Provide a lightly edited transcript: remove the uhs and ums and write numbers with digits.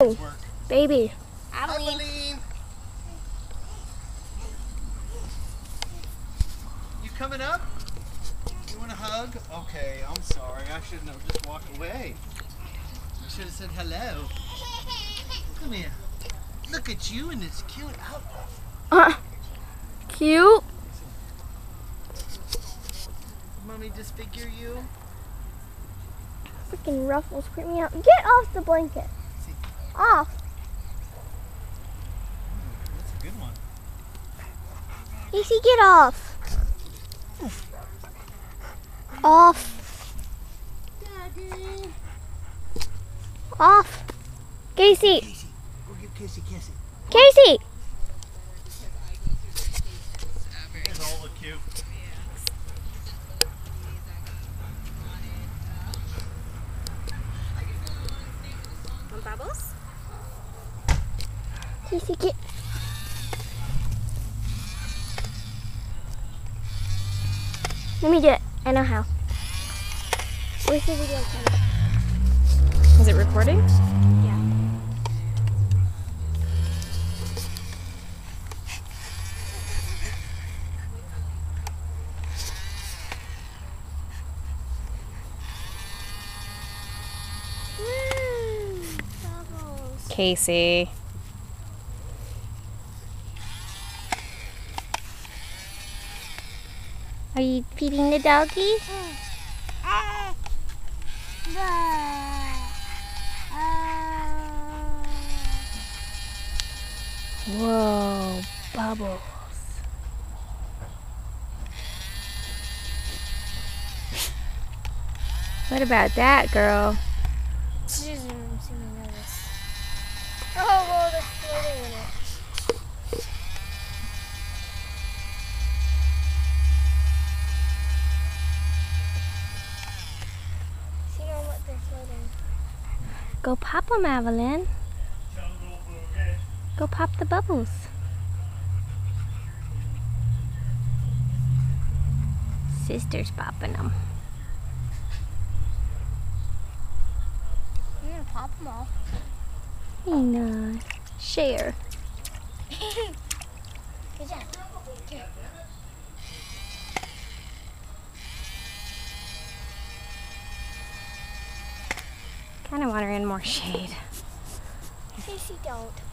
Work. Baby. Adeline. You coming up? You want a hug? Okay, I'm sorry. I shouldn't have just walked away. I should have said hello. Come here. Look at you in this cute outfit. Cute. Mommy disfigure you? Freaking ruffles creep me out. Get off the blanket. See? Off. That's a good one. Casey, get off. Off. Daddy. Off. Casey. Casey, go give Casey a kiss. Casey. It's all look cute. Want bubbles? Casey, get. Let me do it. I know how. Where's the video camera? Is it recording? Yeah. Woo! Bubbles. Casey. Are you feeding the doggy? Whoa, bubbles. What about that, girl? She doesn't even seem to notice. Oh, well, there's floating in it. She don't let they're floating. Go pop them, Evelyn. Go pop the bubbles. Sister's popping them. I'm gonna pop them all. Hey, no. Share. Good job. Here. Kind of want her in more shade. Casey, don't.